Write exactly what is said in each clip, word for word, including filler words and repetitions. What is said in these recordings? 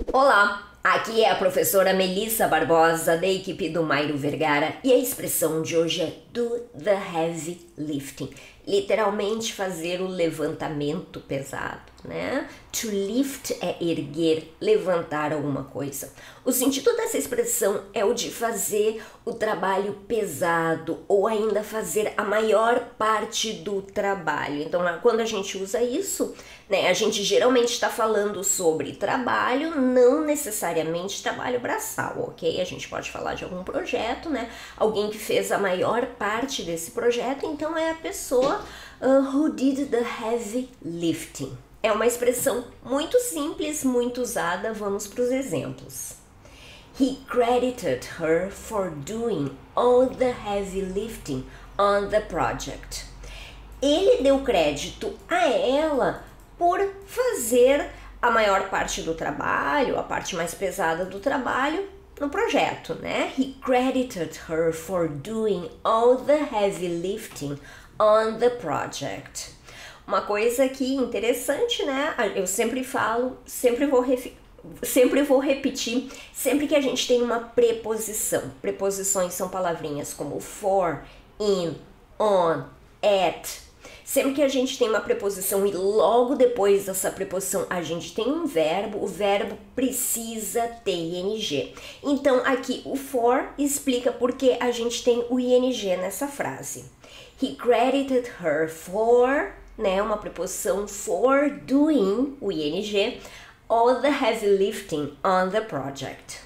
Olá, aqui é a professora Melissa Barbosa da equipe do Mairo Vergara e a expressão de hoje é do the heavy lifting, literalmente fazer o levantamento pesado, né? To lift é erguer, levantar alguma coisa. O sentido dessa expressão é o de fazer o trabalho pesado ou ainda fazer a maior parte do trabalho. Então, quando a gente usa isso, né, a gente geralmente está falando sobre trabalho, não necessariamente trabalho braçal, ok? A gente pode falar de algum projeto, né? Alguém que fez a maior parte desse projeto, então é a pessoa uh, who did the heavy lifting. É uma expressão muito simples, muito usada. Vamos para os exemplos. He credited her for doing all the heavy lifting on the project. Ele deu crédito a ela por fazer a maior parte do trabalho, a parte mais pesada do trabalho no projeto, né? He credited her for doing all the heavy lifting on the project. Uma coisa aqui interessante, né? Eu sempre falo, sempre vou sempre vou repetir, sempre que a gente tem uma preposição. Preposições são palavrinhas como for, in, on, at. Sempre que a gente tem uma preposição e logo depois dessa preposição a gente tem um verbo, o verbo precisa ter ing. Então aqui o for explica por que a gente tem o ing nessa frase. He credited her for, né, uma preposição for doing, o ing, all the heavy lifting on the project.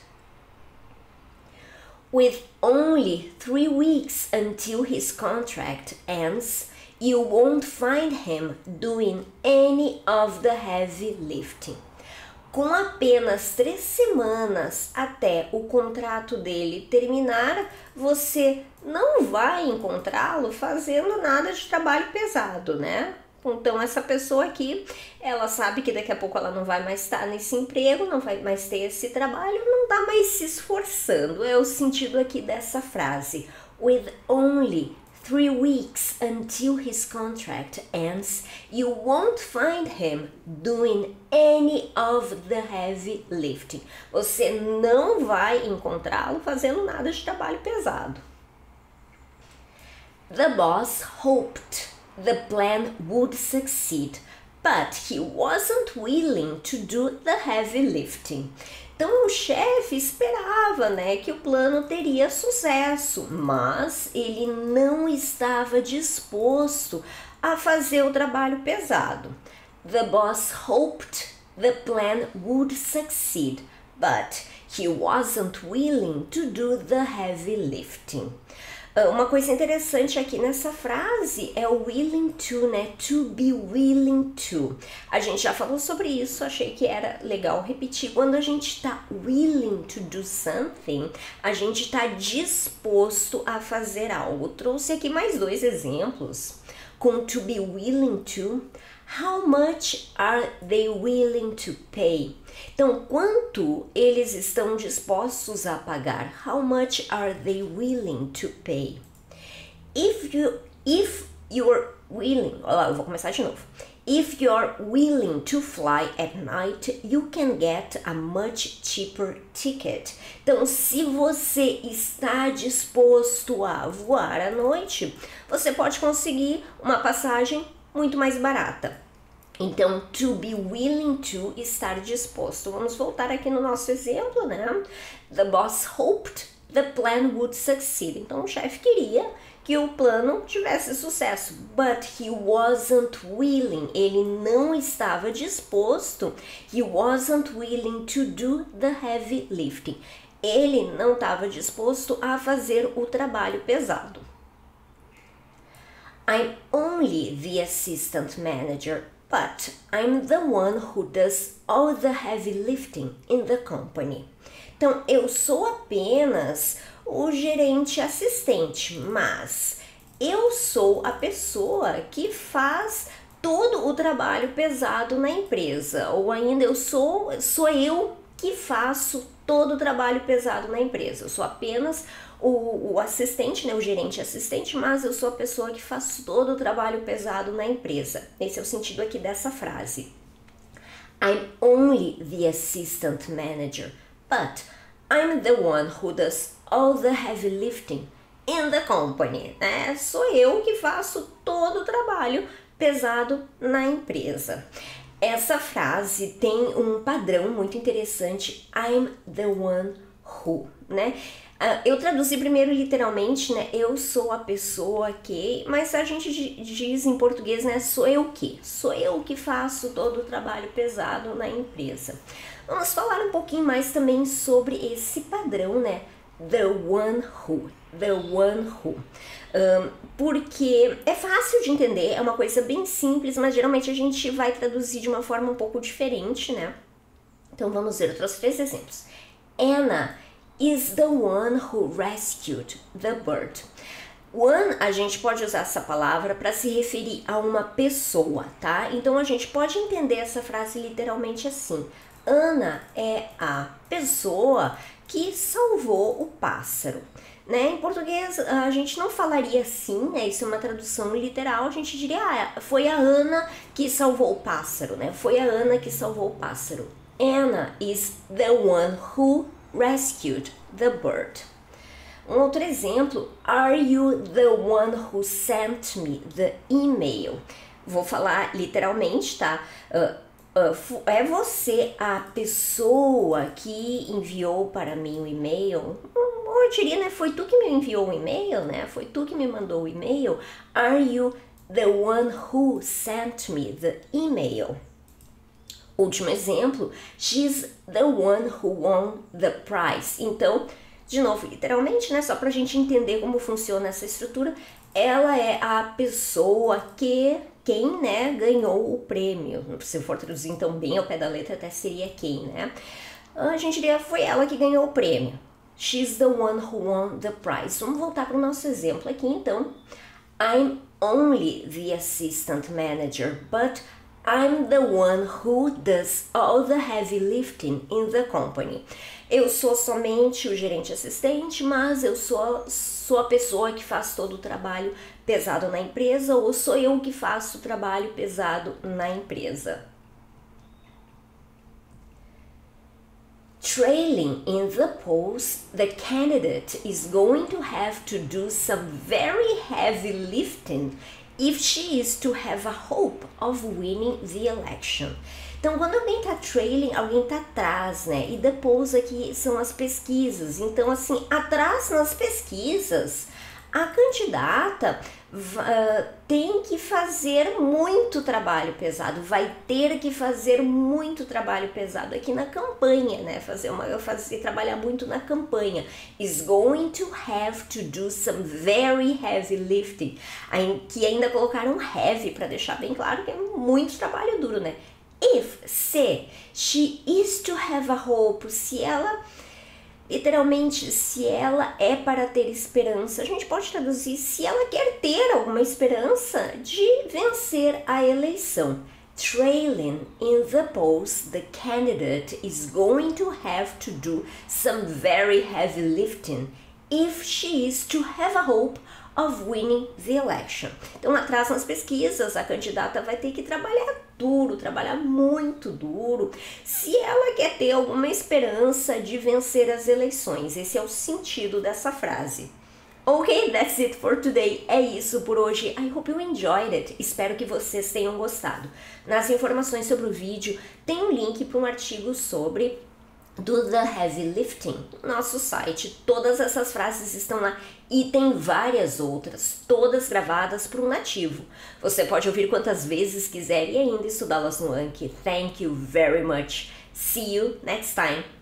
With only three weeks until his contract ends, you won't find him doing any of the heavy lifting. Com apenas três semanas até o contrato dele terminar, você não vai encontrá-lo fazendo nada de trabalho pesado, né? Então essa pessoa aqui, ela sabe que daqui a pouco ela não vai mais estar nesse emprego, não vai mais ter esse trabalho, não tá mais se esforçando. É o sentido aqui dessa frase. With only three weeks until his contract ends, you won't find him doing any of the heavy lifting. Você não vai encontrá-lo fazendo nada de trabalho pesado. The boss hoped the plan would succeed, but he wasn't willing to do the heavy lifting. Então o chefe esperava, né, que o plano teria sucesso, mas ele não estava disposto a fazer o trabalho pesado. The boss hoped the plan would succeed, but he wasn't willing to do the heavy lifting. Uma coisa interessante aqui nessa frase é o willing to, né? To be willing to. A gente já falou sobre isso, achei que era legal repetir. Quando a gente está willing to do something, a gente está disposto a fazer algo. Trouxe aqui mais dois exemplos. Com to be willing to, how much are they willing to pay? Então, quanto eles estão dispostos a pagar? How much are they willing to pay? If you if you're willing, olha lá, eu vou começar de novo. If you're willing to fly at night, you can get a much cheaper ticket. Então, se você está disposto a voar à noite, você pode conseguir uma passagem muito mais barata. Então, to be willing to, estar disposto. Vamos voltar aqui no nosso exemplo, né? The boss hoped the plan would succeed. Então, o chefe queria que o plano tivesse sucesso, but he wasn't willing. Ele não estava disposto. He wasn't willing to do the heavy lifting. Ele não estava disposto a fazer o trabalho pesado. I'm only the assistant manager, but I'm the one who does all the heavy lifting in the company. Então, eu sou apenas o gerente assistente, mas eu sou a pessoa que faz todo o trabalho pesado na empresa. Ou ainda, eu sou, sou eu que faço todo o trabalho pesado na empresa. Eu sou apenas o, o assistente, né, o gerente assistente, mas eu sou a pessoa que faz todo o trabalho pesado na empresa. Esse é o sentido aqui dessa frase. I'm only the assistant manager, but I'm the one who does all the heavy lifting in the company. É, sou eu que faço todo o trabalho pesado na empresa. Essa frase tem um padrão muito interessante, I'm the one who, né? Uh, eu traduzi primeiro literalmente, né? Eu sou a pessoa que, mas a gente diz em português, né? Sou eu que, sou eu que faço todo o trabalho pesado na empresa. Vamos falar um pouquinho mais também sobre esse padrão, né? The one who, the one who. Um, porque é fácil de entender, é uma coisa bem simples, mas geralmente a gente vai traduzir de uma forma um pouco diferente, né? Então vamos ver outros três exemplos. Anna is the one who rescued the bird. One, a gente pode usar essa palavra para se referir a uma pessoa, tá? Então a gente pode entender essa frase literalmente assim. Ana é a pessoa que salvou o pássaro. Né? Em português a gente não falaria assim, né? Isso é uma tradução literal, a gente diria, ah, foi a Ana que salvou o pássaro, né? Foi a Ana que salvou o pássaro. Anna is the one who rescued the bird. Um outro exemplo, are you the one who sent me the email? Vou falar literalmente, tá? Uh, Uh, é você a pessoa que enviou para mim o e-mail? Eu diria, né? Foi tu que me enviou o e-mail, né? Foi tu que me mandou o e-mail? Are you the one who sent me the email? Último exemplo, she's the one who won the prize. Então, de novo, literalmente, né? Só pra gente entender como funciona essa estrutura, ela é a pessoa que... quem, né, ganhou o prêmio. Se for traduzir então bem ao pé da letra, até seria quem, né? A gente diria, foi ela que ganhou o prêmio. She's the one who won the prize. Vamos voltar para o nosso exemplo aqui, então. I'm only the assistant manager, but I'm the one who does all the heavy lifting in the company. Eu sou somente o gerente assistente, mas eu sou, sou a pessoa que faz todo o trabalho pesado na empresa, ou sou eu que faço o trabalho pesado na empresa. Trailing in the polls, the candidate is going to have to do some very heavy lifting if she is to have a hope of winning the election. Então, quando alguém está trailing, alguém está atrás, né? E depois aqui são as pesquisas. Então, assim, atrás nas pesquisas, a candidata uh, tem que fazer muito trabalho pesado, vai ter que fazer muito trabalho pesado aqui na campanha, né? Fazer uma, fazer, trabalhar muito na campanha. Is going to have to do some very heavy lifting. Aí, que ainda colocaram heavy para deixar bem claro que é muito trabalho duro, né? If, se, she is to have a hope, se ela, literalmente, se ela é para ter esperança, a gente pode traduzir se ela quer ter alguma esperança de vencer a eleição. Trailing in the polls, the candidate is going to have to do some very heavy lifting if she is to have a hope of winning the election. Então, atrás nas pesquisas, a candidata vai ter que trabalhar duro, trabalhar muito duro, se ela quer ter alguma esperança de vencer as eleições. Esse é o sentido dessa frase. Ok, that's it for today. É isso por hoje. I hope you enjoyed it. Espero que vocês tenham gostado. Nas informações sobre o vídeo, tem um link para um artigo sobre do The Heavy Lifting, nosso site. Todas essas frases estão lá e tem várias outras, todas gravadas por um nativo. Você pode ouvir quantas vezes quiser e ainda estudá-las no Anki. Thank you very much. See you next time.